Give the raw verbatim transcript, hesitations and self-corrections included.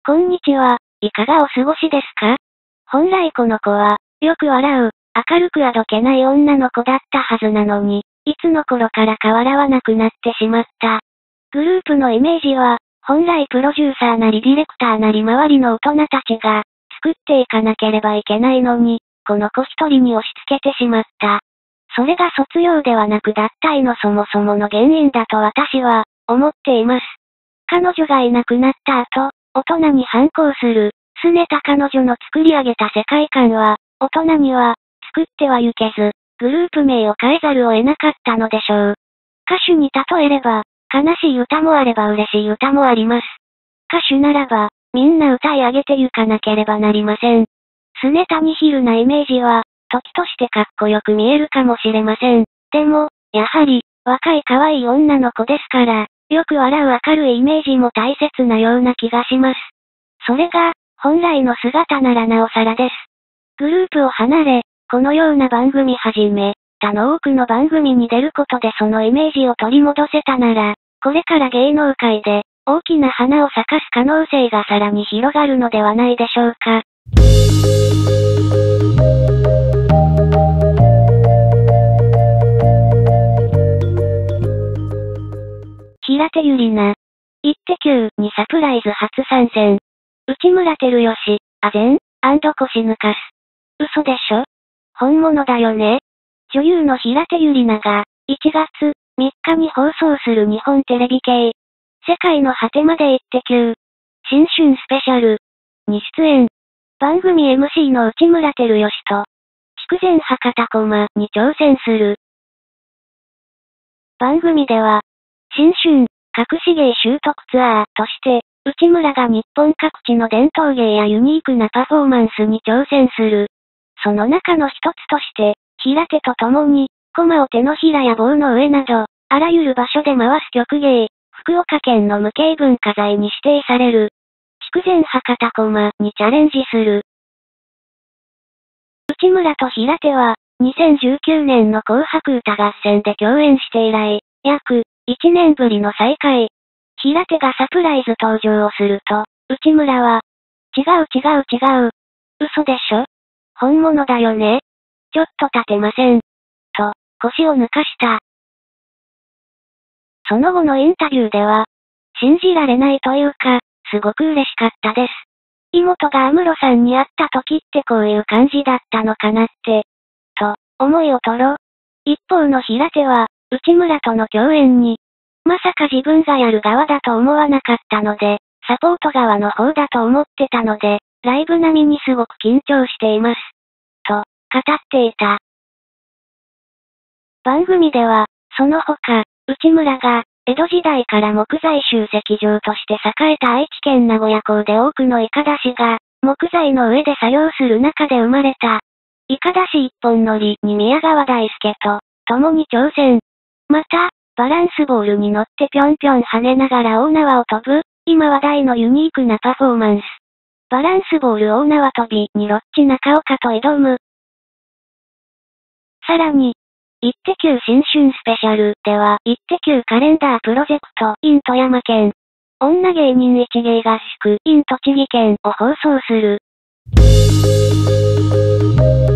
こんにちは、いかがお過ごしですか？本来この子は、よく笑う、明るくあどけない女の子だったはずなのに、いつの頃からか笑わなくなってしまった。グループのイメージは、本来プロデューサーなりディレクターなり周りの大人たちが、作っていかなければいけないのに、この子一人に押し付けてしまった。それが卒業ではなく脱退のそもそもの原因だと私は、思っています。彼女がいなくなった後、大人に反抗する、拗ねた彼女の作り上げた世界観は、大人には、作ってはゆけず、グループ名を変えざるを得なかったのでしょう。歌手に例えれば、悲しい歌もあれば嬉しい歌もあります。歌手ならば、みんな歌い上げてゆかなければなりません。拗ねたにヒルなイメージは、時としてかっこよく見えるかもしれません。でも、やはり、若い可愛い女の子ですから、よく笑う明るいイメージも大切なような気がします。それが、本来の姿ならなおさらです。グループを離れ、このような番組はじめ、他の多くの番組に出ることでそのイメージを取り戻せたなら、これから芸能界で、大きな花を咲かす可能性がさらに広がるのではないでしょうか。平手友梨奈。イッテ Q にサプライズ初参戦。内村光良、あぜん、腰抜かす。嘘でしょ？本物だよね？女優の平手友梨奈が、いちがつみっかに放送する日本テレビ系、世界の果てまでイッテ Q、新春スペシャルに出演。番組 エムシー の内村光良と、筑前博多駒に挑戦する。番組では、新春、隠し芸習得ツアーとして、内村が日本各地の伝統芸やユニークなパフォーマンスに挑戦する。その中の一つとして、平手と共に、駒を手のひらや棒の上など、あらゆる場所で回す曲芸、福岡県の無形文化財に指定される。筑前博多駒にチャレンジする。内村と平手は、にせんじゅうきゅうねんの紅白歌合戦で共演して以来、約いちねんぶりの再会。平手がサプライズ登場をすると、内村は、違う違う違う。嘘でしょ？本物だよね？ちょっと立てません。と、腰を抜かした。その後のインタビューでは、信じられないというか、すごく嬉しかったです。妹が安室さんに会った時ってこういう感じだったのかなって、と、思いを取ろう。一方の平手は、内村との共演に、まさか自分がやる側だと思わなかったので、サポート側の方だと思ってたので、ライブ並みにすごく緊張しています。と、語っていた。番組では、その他、内村が、江戸時代から木材集積場として栄えた愛知県名古屋港で多くのイカダシが、木材の上で作業する中で生まれた、イカダシ一本乗りに宮川大輔と、共に挑戦。また、バランスボールに乗ってぴょんぴょん跳ねながら大縄を飛ぶ、今話題のユニークなパフォーマンス。バランスボール大縄跳びにロッチ中岡と挑む。さらに、イッテ Q 新春スペシャルでは、イッテ Q カレンダープロジェクト in 富山県、女芸人一芸合宿 in 栃木県を放送する。